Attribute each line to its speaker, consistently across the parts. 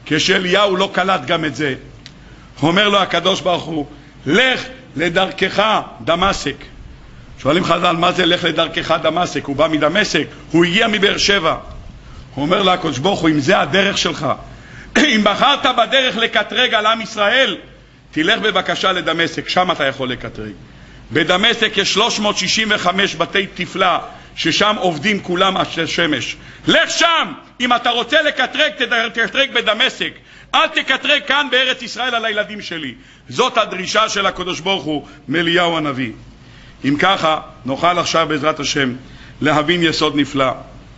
Speaker 1: כשאליהו לא קלט גם את זה, אומר לו הקדוש ברוך הוא, לך לדרכך דמשק. שואלים חז"ל, מה זה לך לדרכך דמשק? הוא בא מדמשק, הוא הגיע מבאר שבע. הוא אומר לו הקדוש ברוך הוא, אם זה הדרך שלך, אם בחרת בדרך לקטרג על עם ישראל, תלך בבקשה לדמשק, שם אתה יכול לקטרג. בדמשק יש 365 בתי תפלה, ששם עובדים כולם השמש. לך שם, אם אתה רוצה לקטרג, תקטרג בדמשק. אל תקטרג כאן בארץ ישראל על הילדים שלי. זאת הדרישה של הקדוש ברוך הוא מאליהו הנביא. אם ככה, נוכל עכשיו בעזרת השם להבין יסוד נפלא.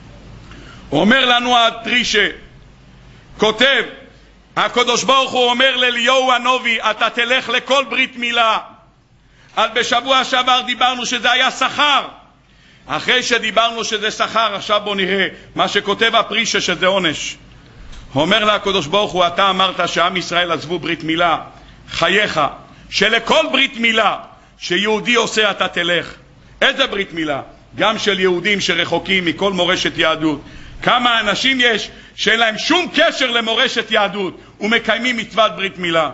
Speaker 1: אומר לנו הדרישה, כותב, הקדוש ברוך הוא אומר לאליהו הנביא, אתה תלך לכל ברית מילה. אז בשבוע שעבר דיברנו שזה היה שכר. אחרי שדיברנו שזה שכר, עכשיו בוא נראה מה שכותב הפרישה שזה עונש. אומר לה הקדוש ברוך הוא, אתה אמרת שעם ישראל עזבו ברית מילה, חייך, שלכל ברית מילה שיהודי עושה אתה תלך. איזה ברית מילה? גם של יהודים שרחוקים מכל מורשת יהדות. כמה אנשים יש שאין להם שום קשר למורשת יהדות ומקיימים מצוות ברית מילה.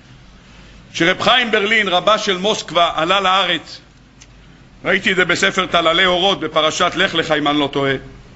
Speaker 1: שרב חיים ברלין, רבה של מוסקבה, עלה לארץ, ראיתי את זה בספר תללי אורות בפרשת לך לך אם אני לא טועה.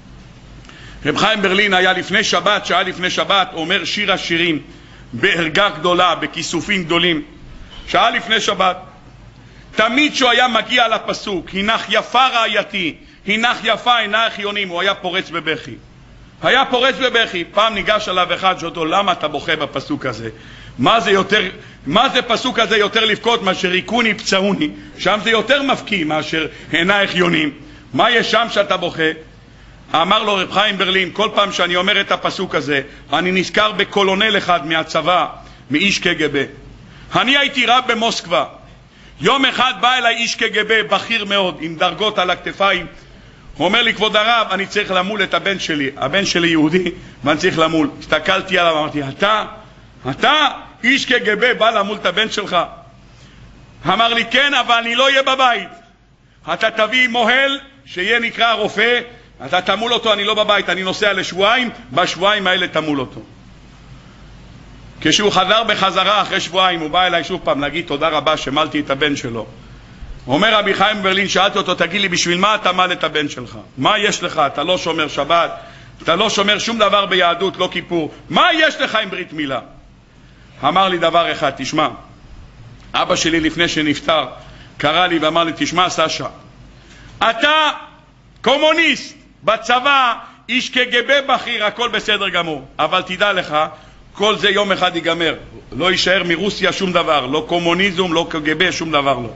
Speaker 1: רב חיים ברלין היה לפני שבת, שעה לפני שבת, אומר שיר השירים בערגה גדולה, בכיסופים גדולים, שעה לפני שבת. תמיד שהוא היה מגיע לפסוק, הנך יפה רעייתי, הנך יפה עינייך יונים, הוא היה פורץ בבכי. היה פורץ בבכי. פעם ניגש עליו אחד שאותו, למה אתה בוכה בפסוק הזה? מה זה פסוק הזה יותר לבכות מאשר היכוני פצעוני? שם זה יותר מפקיא מאשר עינייך יונים. מה יש שם שאתה בוכה? אמר לו רב חיים ברלין, כל פעם שאני אומר את הפסוק הזה, אני נזכר בקולונל אחד מהצבא, מאיש קג"ב. אני הייתי רב במוסקבה. יום אחד בא אליי איש קג"ב, בכיר מאוד, עם דרגות על הכתפיים. הוא אומר לי, כבוד הרב, אני צריך למול את הבן שלי. הבן שלי יהודי, ואני צריך למול. הסתכלתי עליו, אמרתי, אתה איש קג"ב בא למול את הבן שלך? אמר לי, כן, אבל אני לא אהיה בבית. אתה תביא מוהל, שיהיה נקרא רופא, אתה תמול אותו, אני לא בבית, אני נוסע לשבועיים, בשבועיים האלה תמול אותו. כשהוא חזר בחזרה אחרי שבועיים, הוא בא אליי שוב פעם להגיד תודה רבה שמלתי את הבן שלו. אומר רבי חיים ברלין, שאלתי אותו, תגיד לי, בשביל מה אתה מל את הבן שלך? מה יש לך? אתה לא שומר שבת, אתה לא שומר שום דבר ביהדות, לא כיפור. מה יש לך עם ברית מילה? אמר לי דבר אחד, תשמע, אבא שלי לפני שנפטר קרא לי ואמר לי, תשמע סשה, אתה קומוניסט בצבא, איש קג"ב בכיר, הכל בסדר גמור, אבל תדע לך, כל זה יום אחד ייגמר, לא יישאר מרוסיה שום דבר, לא קומוניזם, לא קג"ב, שום דבר לא.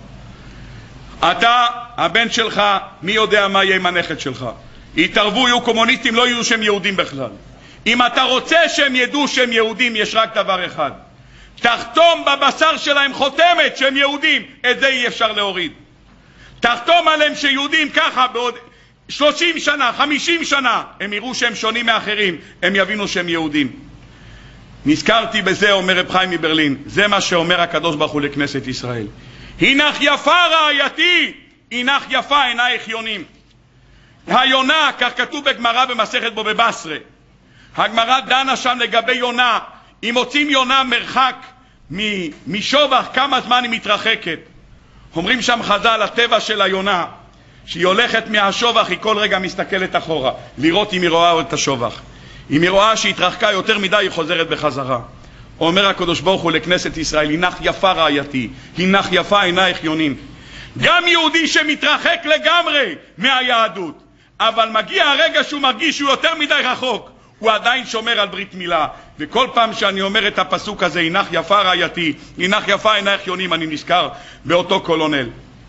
Speaker 1: אתה, הבן שלך, מי יודע מה יהיה עם הנכד שלך? יתערבו, יהיו קומוניסטים, לא יהיו שהם יהודים בכלל. אם אתה רוצה שהם ידעו שהם יהודים, יש רק דבר אחד, תחתום בבשר שלהם חותמת שהם יהודים, את זה אי אפשר להוריד. תחתום עליהם שיהודים ככה בעוד 30 שנה, 50 שנה, הם יראו שהם שונים מאחרים, הם יבינו שהם יהודים. נזכרתי בזה, אומר רב חיים מברלין, זה מה שאומר הקדוש ברוך הוא לכנסת ישראל. הנך יפה רעייתי, הנך יפה עינייך יונים. היונה, כך כתוב בגמרא במסכת בו בבשרה. הגמרא דנה שם לגבי יונה, אם מוצאים יונה מרחק משובח, כמה זמן היא מתרחקת. אומרים שם חז"ל, הטבע של היונה, שהיא הולכת מהשובח, היא כל רגע מסתכלת אחורה, לראות אם היא רואה את השובח. אם היא רואה שהתרחקה יותר מדי, היא חוזרת בחזרה. אומר הקדוש ברוך הוא לכנסת ישראל, הנך יפה רעייתי, הנך יפה עינייך יונים. גם יהודי שמתרחק לגמרי מהיהדות, אבל מגיע הרגע שהוא מרגיש שהוא יותר מדי רחוק, הוא עדיין שומר על ברית מילה. וכל פעם שאני אומר את הפסוק הזה, הנך יפה רעייתי, הנך יפה עינייך יונים, אני נזכר באותו קולונל.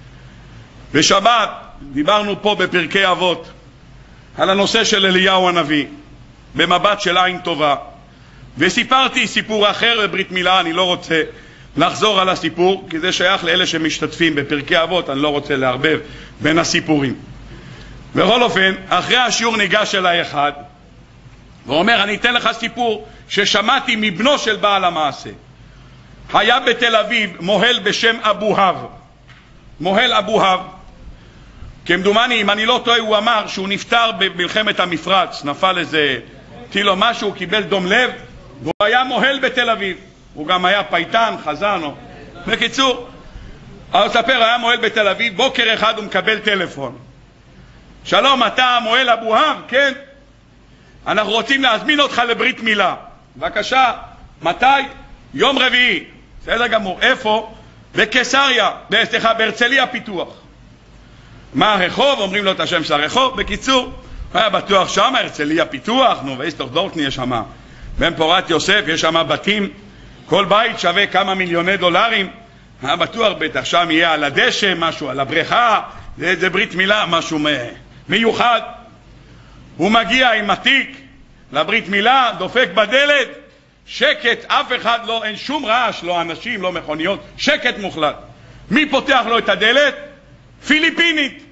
Speaker 1: בשבת דיברנו פה בפרקי אבות על הנושא של אליהו הנביא, במבט של עין טובה, וסיפרתי סיפור אחר בברית מילה. אני לא רוצה לחזור על הסיפור, כי זה שייך לאלה שמשתתפים בפרקי אבות, אני לא רוצה לערבב בין הסיפורים. בכל אופן, אחרי השיעור ניגש אליי אחד, ואומר, אני אתן לך סיפור ששמעתי מבנו של בעל המעשה. היה בתל אביב מוהל בשם אבוהב, מוהל אבוהב, כמדומני, אם אני לא טועה, הוא אמר שהוא נפטר במלחמת המפרץ, נפל איזה טיל או משהו, קיבל דום לב, והוא היה מוהל בתל אביב. הוא גם היה פייטן, חזן. בקיצור, הספר היה מוהל בתל אביב. בוקר אחד הוא מקבל טלפון. שלום, אתה מוהל אבוהב? כן. אנחנו רוצים להזמין אותך לברית מילה. בבקשה. מתי? יום רביעי. בסדר גמור. איפה? בקיסריה. בהרצליה פיתוח. מה הרחוב? אומרים לו את השם של הרחוב. בקיצור, הוא היה בטוח שם, הרצליה פיתוח, ואיסטוך דורטני יש שם. בן פורת יוסף, יש שם בתים. כל בית שווה כמה מיליוני דולרים. היה בטוח בטח שם יהיה על הדשא, משהו על הבריכה, זה ברית מילה, משהו מיוחד. הוא מגיע עם התיק לברית מילה, דופק בדלת, שקט, אף אחד לא, אין שום רעש, לא אנשים, לא מכוניות, שקט מוחלט. מי פותח לו את הדלת? פיליפינית.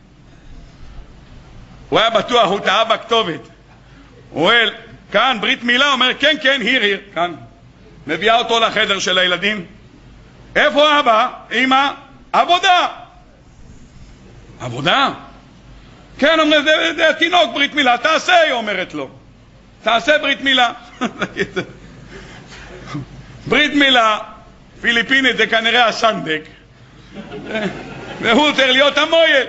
Speaker 1: הוא היה בטוח, הוא טעה בכתובת. הוא אומר, כאן ברית מילה, אומר, כן, כן, היר, כאן. מביאה אותו לחדר של הילדים. איפה אבא? אמא? עבודה. עבודה? כן, אומר, זה תינוק ברית מילה, תעשה, היא אומרת לו. תעשה ברית מילה. ברית מילה, פיליפינית, זה כנראה הסנדק. והוא צריך להיות המויל.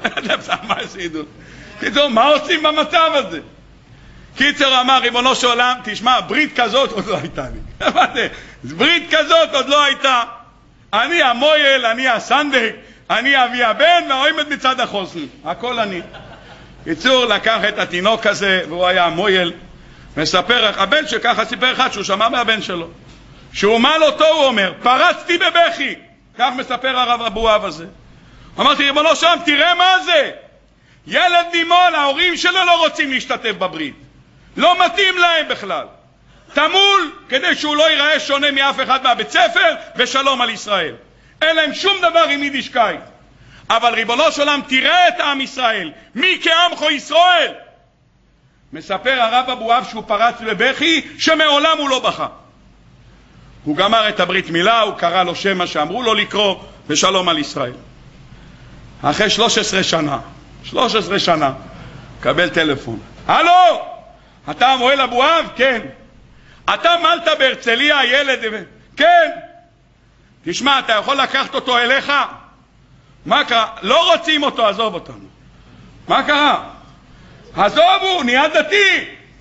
Speaker 1: קיצור, מה עושים במצב הזה? קיצר אמר, ריבונו של עולם, תשמע, ברית כזאת עוד לא הייתה לי. ברית כזאת עוד לא הייתה. אני המויל, אני הסנדק, אני אבי הבן, והעומד מצד החוסן. הכל אני. קיצור, לקח את התינוק הזה, והוא היה המויל. מספר, הבן שככה סיפר אחד שהוא שמע מהבן שלו. שהוא מל אותו, הוא אומר, פרצתי בבכי. כך מספר הרב אבוהב הזה. אמרתי, ריבונו שם, תראה מה זה. ילד נימול, ההורים שלו לא רוצים להשתתף בברית. לא מתאים להם בכלל. תמול, כדי שהוא לא ייראה שונה מאף אחד מהבית ספר, ושלום על ישראל. אין להם שום דבר עם יידישקייט. אבל ריבונו של עולם, תראה את עם ישראל. מי כעמך ישראל? מספר הרב אבוהב שהוא פרץ בבכי, שמעולם הוא לא בכה. הוא גמר את הברית מילה, הוא קרא לו שם מה שאמרו לו לקרוא, ושלום על ישראל. אחרי 13 שנה, קבל טלפון. הלו, אתה המוהל אבוהב? כן. אתה מלת בהרצליה, ילד? כן. תשמע, אתה יכול לקחת אותו אליך? מה קרה? לא רוצים אותו, עזוב אותנו. מה קרה? עזוב, הוא נהיה דתי.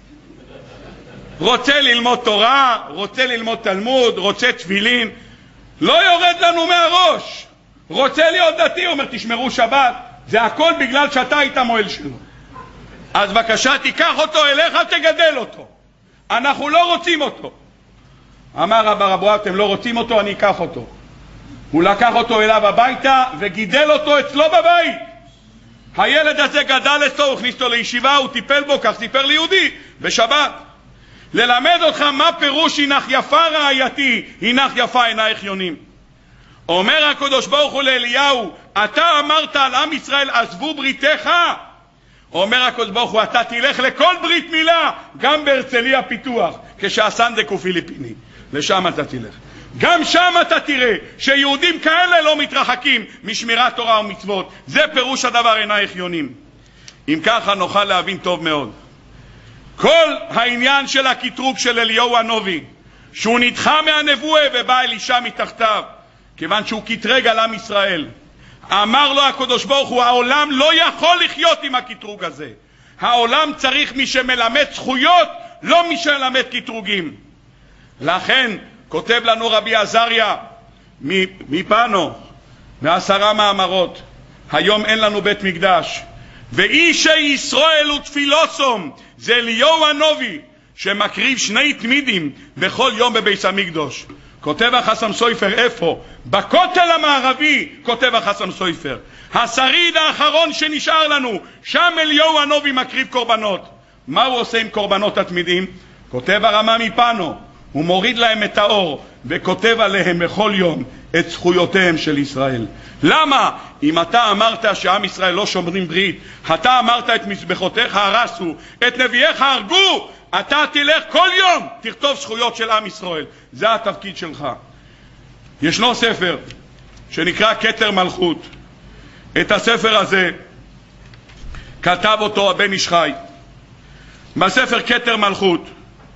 Speaker 1: רוצה ללמוד תורה, רוצה ללמוד תלמוד, רוצה תפילין. לא יורד לנו מהראש. רוצה להיות דתי, אומר, תשמרו שבת. זה הכל בגלל שאתה היית מוהל שלו. אז בבקשה, תיקח אותו אליך, תגדל אותו. אנחנו לא רוצים אותו. אמר רב אבוהב, אתם לא רוצים אותו, אני אקח אותו. הוא לקח אותו אליו הביתה וגידל אותו אצלו בבית. הילד הזה גדל אצלו, הוא הכניס אותו לישיבה, הוא טיפל בו, כך סיפר ליהודי, בשבת. ללמד אותך מה פירוש הינך יפה רעייתי, הינך יפה עינייך יונים. אומר הקדוש ברוך הוא לאליהו, אתה אמרת על עם ישראל, עזבו בריתך. אומר הקדוש ברוך הוא, אתה תלך לכל ברית מילה, גם בהרצליה פיתוח, כשהסנדק הוא פיליפיני. לשם אתה תלך. גם שם אתה תראה שיהודים כאלה לא מתרחקים משמירת תורה ומצוות. זה פירוש הדבר עינייך יונים. אם ככה נוכל להבין טוב מאוד. כל העניין של הקטרוג של אליהו הנביא, שהוא נדחה מהנבואה ובא אלישע מתחתיו, כיוון שהוא קטרג על עם ישראל. אמר לו הקדוש ברוך הוא, העולם לא יכול לחיות עם הקטרוג הזה. העולם צריך מי שמלמד זכויות, לא מי שמלמד קטרוגים. לכן כותב לנו רבי עזריה מפנו, מ10 מאמרות, היום אין לנו בית מקדש, ואישי ישראל ותפילוסום, זה אליהו הנביא שמקריב 2 תמידים בכל יום בבית המקדש. כותב החסם סופר, איפה? בכותל המערבי, כותב החסם סופר. השריד האחרון שנשאר לנו, שם אליהו הנביא מקריב קורבנות. מה הוא עושה עם קורבנות התמידים? כותב הרמה מפנו, הוא מוריד להם את האור וכותב עליהם בכל יום את זכויותיהם של ישראל. למה? אם אתה אמרת שעם ישראל לא שומרים ברית, אתה אמרת את מזבחותיך הרסו, את נביאיך הרגו, אתה תלך כל יום, תכתוב זכויות של עם ישראל. זה התפקיד שלך. ישנו ספר שנקרא כתר מלכות. את הספר הזה כתב אותו הבן איש חי. בספר כתר מלכות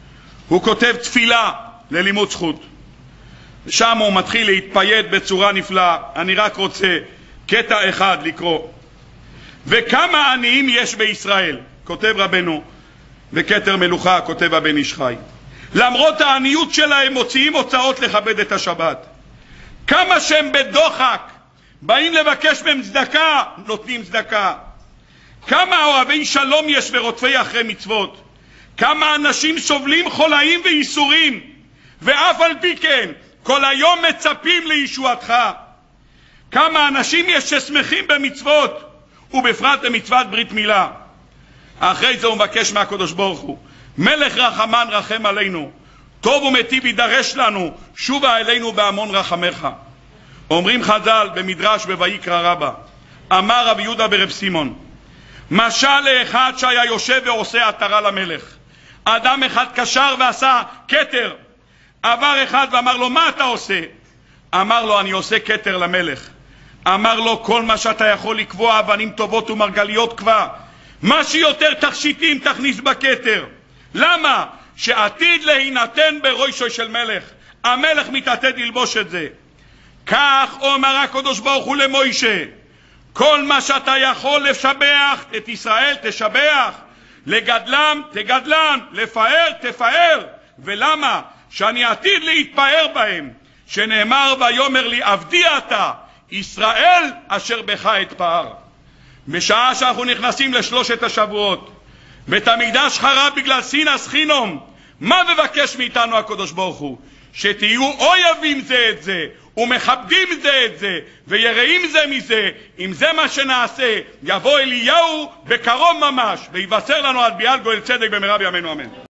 Speaker 1: הוא כותב תפילה ללימוד זכות. שם הוא מתחיל להתפייד בצורה נפלאה. אני רק רוצה קטע אחד לקרוא. וכמה עניים יש בישראל, כותב רבנו, וכתר מלוכה, כותב הבן איש חי. למרות העניות שלהם מוציאים הוצאות לכבד את השבת. כמה שהם בדוחק, באים לבקש מהם צדקה, נותנים צדקה. כמה אוהבי שלום יש ורודפי אחרי מצוות. כמה אנשים סובלים חולאים וייסורים, ואף על פי כן כל היום מצפים לישועתך. כמה אנשים יש ששמחים במצוות, ובפרט במצוות ברית מילה. אחרי זה הוא מבקש מהקדוש ברוך הוא, מלך רחמן רחם עלינו, טוב ומטיב ידרש לנו, שובה אלינו בהמון רחמך. אומרים חז"ל במדרש בויקרא רבה, אמר רבי יהודה ברב סימון, משל לאחד שהיה יושב ועושה עטרה למלך. אדם אחד קשר ועשה כתר. עבר אחד ואמר לו, מה אתה עושה? אמר לו, אני עושה כתר למלך. אמר לו, כל מה שאתה יכול לקבוע, אבנים טובות ומרגליות קבע. מה שיותר תכשיטים תכניס בכתר. למה? שעתיד להינתן בראשו של מלך. המלך מתעתד ללבוש את זה. כך אומר הקדוש ברוך הוא למוישה, כל מה שאתה יכול לשבח את ישראל תשבח, לגדלם תגדלם, לפאר תפאר. ולמה? שאני עתיד להתפאר בהם, שנאמר ויאמר לי עבדי אתה ישראל אשר בך אתפאר. בשעה שאנחנו נכנסים לשלושת השבועות, בית המקדש חרב בגלל סינס חינום. מה מבקש מאיתנו הקדוש ברוך הוא? שתהיו אויבים זה את זה ומכבדים זה את זה ויראים זה מזה. אם זה מה שנעשה, יבוא אליהו בקרוב ממש ויבשר לנו על ביאת גואל צדק במהרה בימינו אמן.